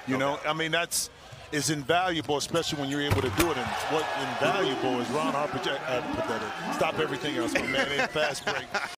You know, I mean, that's is invaluable, especially when you're able to do it. And what invaluable is Ron Harper Jr. Stop everything else, my man. Fast break.